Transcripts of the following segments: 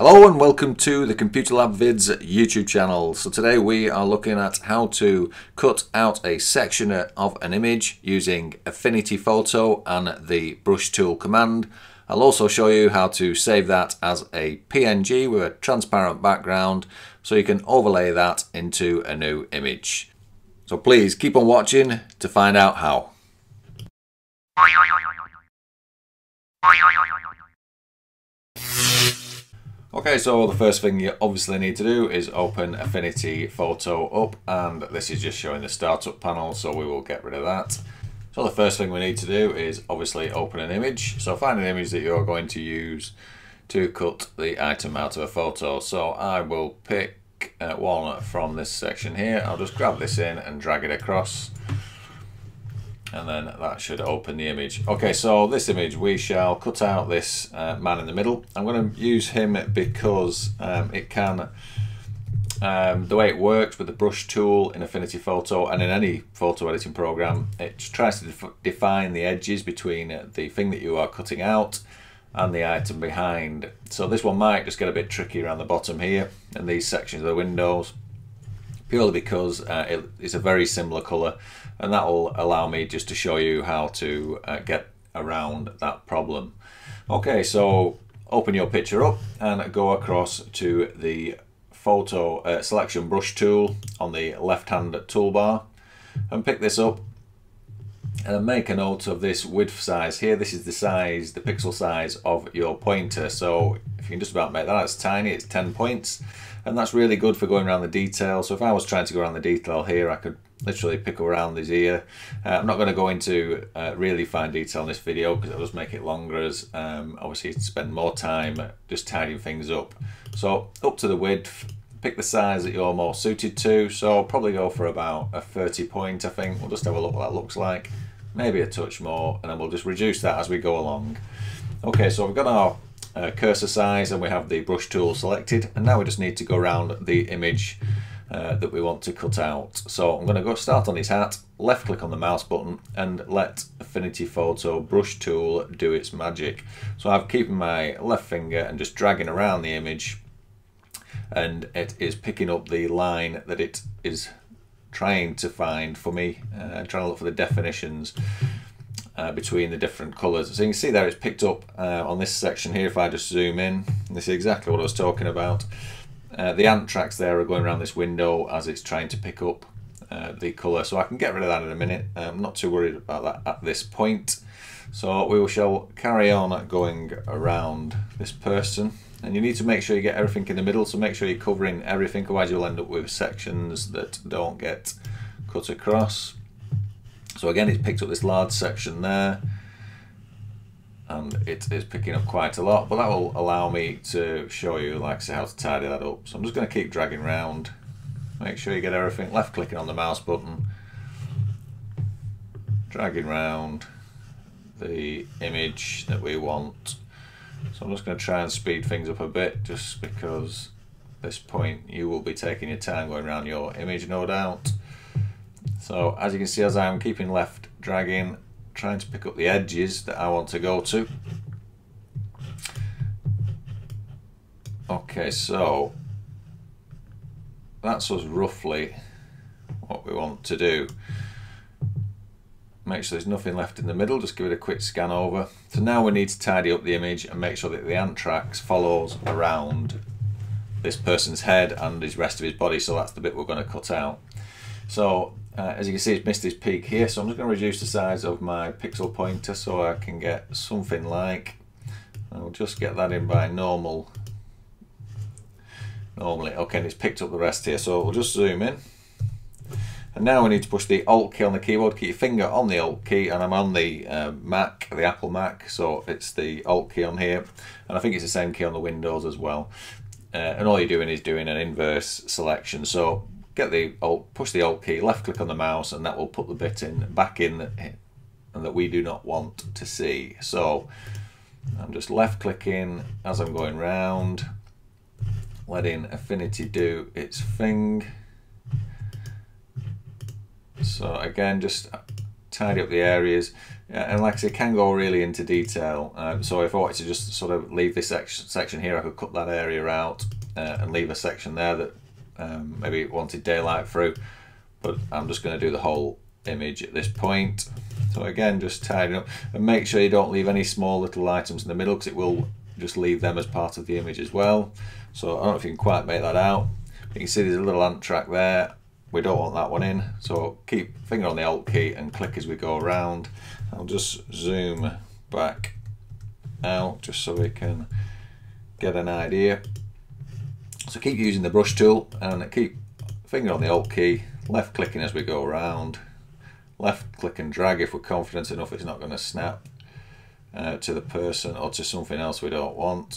Hello and welcome to the Computer Lab Vids YouTube channel. So today we are looking at how to cut out a section of an image using Affinity Photo and the brush tool command. I'll also show you how to save that as a PNG with a transparent background so you can overlay that into a new image. So please keep on watching to find out how. Okay, so the first thing you obviously need to do is open Affinity Photo up, and this is just showing the startup panel, so we will get rid of that. So the first thing we need to do is obviously open an image. So find an image that you're going to use to cut the item out of a photo. So I will pick one from this section here. I'll just grab this in and drag it across, and then that should open the image. Okay, so this image, we shall cut out this man in the middle. I'm going to use him because it can, the way it works with the brush tool in Affinity Photo and in any photo editing program, it tries to define the edges between the thing that you are cutting out and the item behind. So this one might just get a bit tricky around the bottom here and these sections of the windows, purely because it's a very similar colour, and that will allow me just to show you how to get around that problem. Okay, so open your picture up and go across to the photo selection brush tool on the left hand toolbar and pick this up and make a note of this width size here. This is the size, the pixel size of your pointer. So if you can just about make that as tiny, it's 10 points. And that's really good for going around the detail. So if I was trying to go around the detail here, I could literally pick around his ear. I'm not going to go into really fine detail in this video because it'll just make it longer, as obviously you spend more time just tidying things up. So up to the width, pick the size that you're more suited to. So I'll probably go for about a 30 point, I think. We'll just have a look what that looks like. Maybe a touch more, and then we'll just reduce that as we go along. Okay, so we've got our cursor size and we have the brush tool selected, and now we just need to go around the image that we want to cut out. So I'm going to go start on his hat, left click on the mouse button and let Affinity Photo brush tool do its magic. So I'm keeping my left finger and just dragging around the image, and it is picking up the line that it is trying to find for me, trying to look for the definitions between the different colours. So you can see there it's picked up on this section here. If I just zoom in, this is exactly what I was talking about. The ant tracks there are going around this window as it's trying to pick up the colour. So I can get rid of that in a minute. I'm not too worried about that at this point. So we shall carry on going around this person. And you need to make sure you get everything in the middle, so make sure you're covering everything, otherwise you'll end up with sections that don't get cut across. So again, it's picked up this large section there, and it is picking up quite a lot, but that will allow me to show you, like I say, how to tidy that up. So I'm just going to keep dragging around, make sure you get everything, left clicking on the mouse button, dragging around the image that we want. So I'm just going to try and speed things up a bit, just because at this point you will be taking your time going around your image, no doubt. So as you can see, as I'm keeping left dragging, trying to pick up the edges that I want to go to. Okay, so that's us roughly what we want to do. Make sure there's nothing left in the middle, just give it a quick scan over. So now we need to tidy up the image and make sure that the ant tracks follows around this person's head and his rest of his body, so that's the bit we're going to cut out. So as you can see, it's missed his peak here, so I'm just going to reduce the size of my pixel pointer so I can get something like, I'll just get that in by normally. Okay, and it's picked up the rest here, so we'll just zoom in. And now we need to push the Alt key on the keyboard, keep your finger on the Alt key, and I'm on the Mac, the Apple Mac, so it's the Alt key on here, and I think it's the same key on the Windows as well. And all you're doing is doing an inverse selection. So get the Alt, push the Alt key, left click on the mouse, and that will put the bit back in and that we do not want to see. So I'm just left clicking as I'm going round, letting Affinity do its thing. So again, just tidy up the areas. Yeah, and like I say, can go really into detail. So if I wanted to just sort of leave this section here, I could cut that area out and leave a section there that maybe wanted daylight through. But I'm just going to do the whole image at this point. So again, just tidying up, and make sure you don't leave any small little items in the middle, because it will just leave them as part of the image as well. So I don't know if you can quite make that out. You can see there's a little ant track there. We don't want that one in, so keep finger on the Alt key and click as we go around. I'll just zoom back out just so we can get an idea. So keep using the brush tool and keep finger on the Alt key, left clicking as we go around, left click and drag if we're confident enough it's not going to snap to the person or to something else we don't want.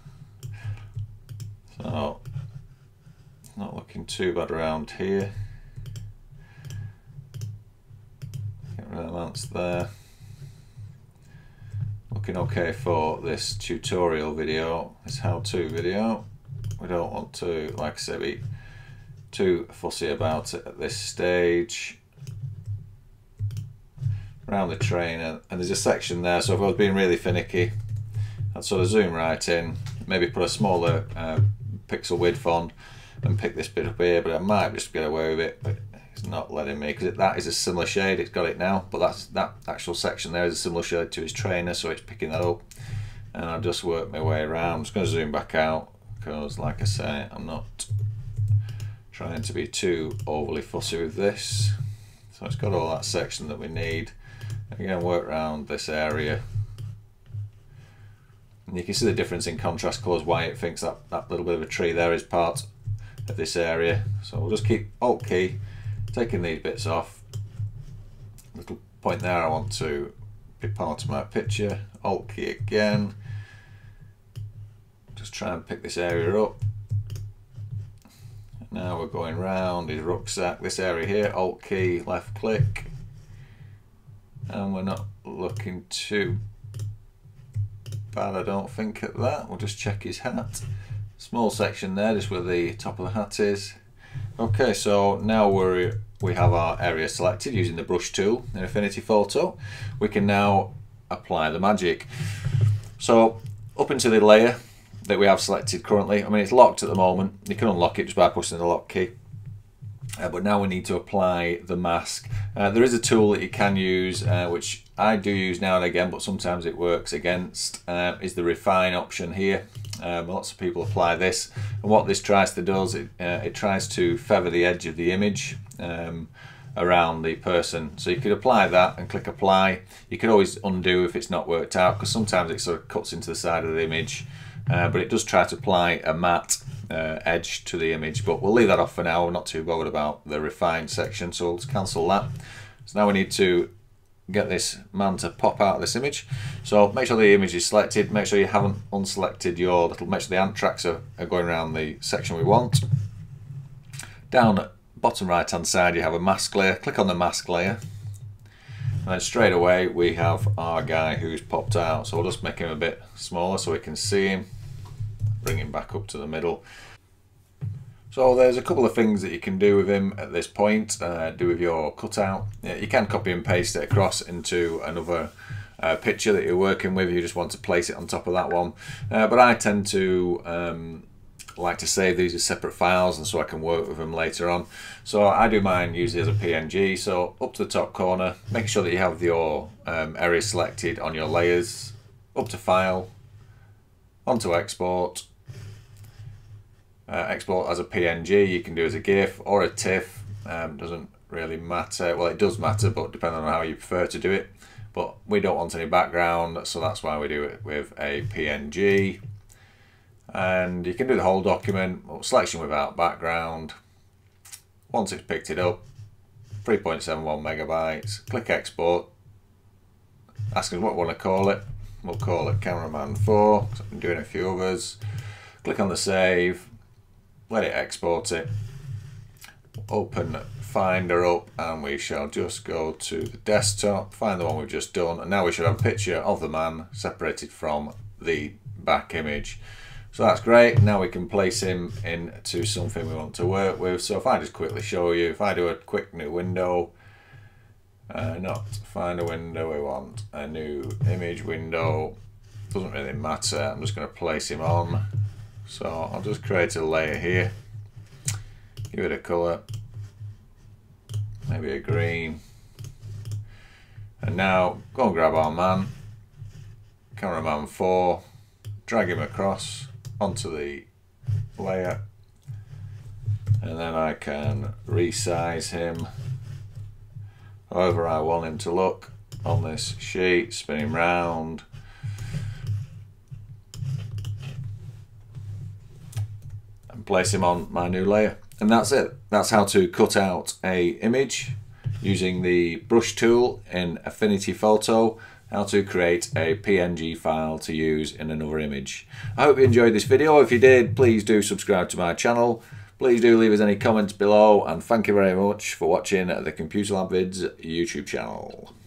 So not looking too bad around here. Get rid of the ants there. Looking okay for this tutorial video, this how-to video. We don't want to, like I say, be too fussy about it at this stage. Around the train, and there's a section there, so if I was being really finicky, I'd sort of zoom right in, maybe put a smaller pixel width on and pick this bit up here, but I might just get away with it, but it's not letting me, because that is a similar shade, it's got it now, but that actual section there is a similar shade to his trainer, so it's picking that up, and I'll just work my way around. I'm just going to zoom back out, because like I say, I'm not trying to be too overly fussy with this. So it's got all that section that we need. Again, work around this area. And you can see the difference in contrast colours, why it thinks that little bit of a tree there is part of this area. So we'll just keep Alt key, taking these bits off. Little point there I want to be part of my picture. Alt key again. Just try and pick this area up. Now we're going round his rucksack, this area here, Alt key, left click. And we're not looking too bad, I don't think, at that. We'll just check his hat. Small section there, just where the top of the hat is. Okay, so now we have our area selected using the brush tool in Affinity Photo. We can now apply the magic. So up into the layer that we have selected currently, I mean it's locked at the moment, you can unlock it just by pushing the lock key. But now we need to apply the mask. There is a tool that you can use, which I do use now and again, but sometimes it works against, is the refine option here. Lots of people apply this, and what this tries to do is it tries to feather the edge of the image around the person. So you could apply that and click apply. You could always undo if it's not worked out, because sometimes it sort of cuts into the side of the image, but it does try to apply a matte edge to the image, but we'll leave that off for now. We're not too bothered about the refine section, so let's cancel that. So now we need to get this man to pop out of this image. So make sure the image is selected, make sure you haven't unselected your little, make sure the ant tracks are going around the section we want. Down at bottom right hand side you have a mask layer, click on the mask layer, and then straight away we have our guy who's popped out. So we'll just make him a bit smaller so we can see him. Bring him back up to the middle. So there's a couple of things that you can do with him at this point, do with your cutout. You can copy and paste it across into another picture that you're working with. You just want to place it on top of that one. But I tend to like to save these as separate files, and so I can work with them later on. So I do mine usually as a PNG. So up to the top corner, making sure that you have your area selected on your layers, up to File, onto Export. Export as a PNG, you can do as a GIF or a TIFF, doesn't really matter. Well, it does matter, but depending on how you prefer to do it. But we don't want any background, so that's why we do it with a PNG. And you can do the whole document, or selection without background. Once it's picked it up, 3.71 megabytes, click Export. Ask us what we want to call it. We'll call it Cameraman 4, because I've been doing a few others. Click on the save. Let it export it, open Finder up, and we shall just go to the desktop, find the one we've just done, and now we should have a picture of the man separated from the back image. So that's great. Now we can place him into something we want to work with. So if I just quickly show you, if I do a quick new window, not find a window, we want a new image window. Doesn't really matter, I'm just going to place him on. So I'll just create a layer here, give it a colour, maybe a green. And now go and grab our man, cameraman 4, drag him across onto the layer, and then I can resize him however I want him to look on this sheet, spin him round. And place him on my new layer. And that's it. That's how to cut out a image using the brush tool in Affinity Photo, how to create a PNG file to use in another image. I hope you enjoyed this video. If you did, please do subscribe to my channel. Please do leave us any comments below, and thank you very much for watching the Computer Lab Vids YouTube channel.